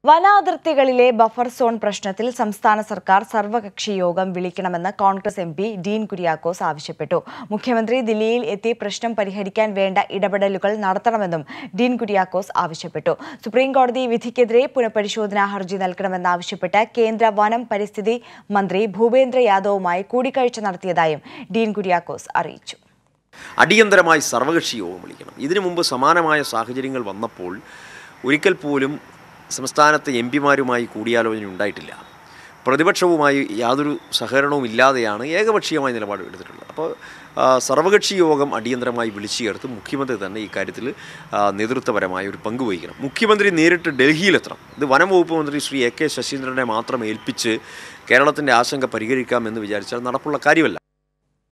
വനാതിർത്തികളിലെ buffer zone പ്രശ്നത്തിൽ സംസ്ഥാന സർക്കാർ സർവകക്ഷി യോഗം വിളിക്കണമെന്ന് കോൺഗ്രസ് എംപി ഡീൻ കുര്യാക്കോസ് ആവശ്യപ്പെട്ടു. മുഖ്യമന്ത്രി ദില്ലിയിൽ എത്തി പ്രശ്നം പരിഹരിക്കാൻ വേണ്ട ഇടപെടലുകൾ നടത്തണമെന്നും ഡീൻ കുര്യാക്കോസ് ആവശ്യപ്പെട്ടു. സുപ്രീംകോടതി വിധിക്കെതിരെ പുനഃപരിശോധനാ ഹർജി നൽകണമെന്നാവശ്യപ്പെട്ട് കേന്ദ്ര വനം പരിസ്ഥിതി മന്ത്രി ഭൂപേന്ദ്ര യാദവുമായി കൂടിക്കാഴ്ച നടത്തിയതായും ഡീൻ കുര്യാക്കോസ് അറിയിച്ചു. അടിയന്തരമായി സർവകക്ഷി യോഗം വിളിക്കണം. ഇതിനു മുമ്പ് സമാനമായ സാഹചര്യങ്ങൾ വന്നപ്പോൾ ഒരിക്കൽ പോലും സംസ്ഥാനത്തെ എംപിമാരുമായി കൂടിയാലോചന ഉണ്ടായിട്ടില്ല. പ്രതിപക്ഷവുമായി യാതൊരു സഹകരണവും ഇല്ലാതെയാണ് ഏകപക്ഷീയമായ നിലപാട് എടുത്തിട്ടുള്ളത്. അപ്പോൾ സർവകക്ഷി യോഗം അടിയന്തരമായി വിളിച്ചു ചേർത്ത് മുഖ്യമന്ത്രി തന്നെ ഇക്കാര്യത്തിൽ നേതൃത്വപരമായ ഒരു പങ്ക് വഹിക്കണം. മുഖ്യമന്ത്രി നേരിട്ട് ഡൽഹിയിലെത്തണം. ഇത് വനം വകുപ്പ് മന്ത്രി ശ്രീ AK ശശീന്ദ്രനെ മാത്രം ഏൽപ്പിച്ച് കേരളത്തിൻ്റെ ആശങ്ക പരിഹരിക്കാമെന്ന് വിചാരിച്ചാൽ നടപ്പുള്ള കാര്യമല്ല.